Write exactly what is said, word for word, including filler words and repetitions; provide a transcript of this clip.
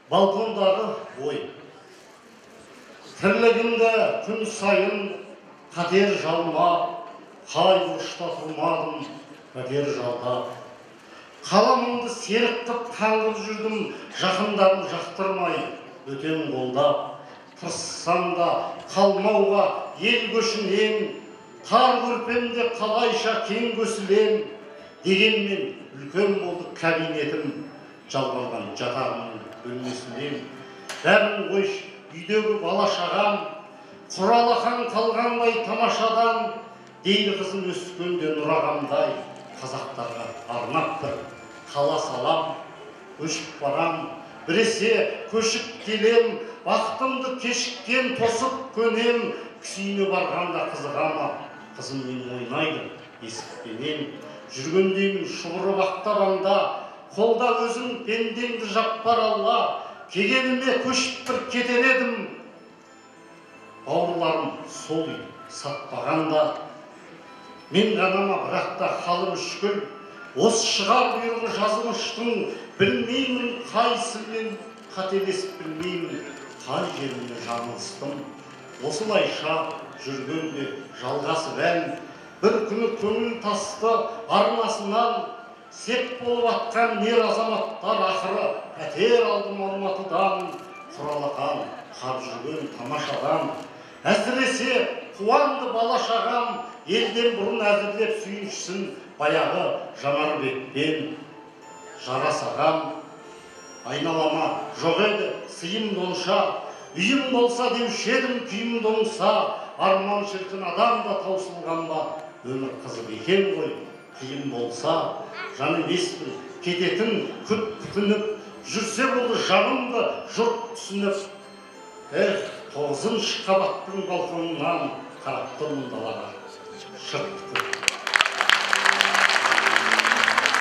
балкондағы ой. Тірлігімді күн сайын қатер жалма, қай бұрышта тұрмадым, қатер жалда. Қаламымды серік қып таңғып жүрдім, жақындарым жақтырмай, өтем қолдап. Тырыссам да қалмауға ел көшінен, қар көрпемде қалайша кең көсілем. Дегенмен үлкен болды кабинетім, жалғанған жатағымның бөлмесінен. Бәрін қойш, үйдегі бала шағам, құралақан қалғандай тамашадан. Дейді қызым өскенде нұрағамдай, қазақтарға арнап бір қала салам. Көшіп барам, біресе көшіп келем, бақытымды кешіккен тосып көнем. Кісіне барғанда қызығама, қызым мен ойнайды есікпенен. Жүргендеймін шұбырып ақтабанда, қолда өзің пендеңді жаппар Алла. Кегеніме көшіп бір кетер едім, бауырларым сол үй сатпағанда. Мен ғанама бірақта қалым үшкіл, осы шығар бұйрығы жазылыштың. Білмеймін қайсымен қателесіп, білмеймін қай жерімде жаңылыстым. Осылайша жүргенде жалғасып ән, бір күні көңіл тасты арнасынан. Сеп болып атқан нер азаматтар ақыры, пәтер алдым Алматыдан. Құралақан қап жүрген тамашадан. Әсіресе қуанды бала шағам, елден бұрын әзірлеп сүйіншісін баяғы Жанарбекпен жарасағам. Айналама жоқ еді сыйым донша, үйім болса деуші едім күйім доңса. Арман шіркін адам да таусылған ба, өмір қызық екен ғой. Қиын болса, жан емеспін, кететін күт күтініп, жүрсе болды жанымды жұрт түсініп. Эх, тоғызыншы қабаттың балконынан қарап тұрмын далаға, шырт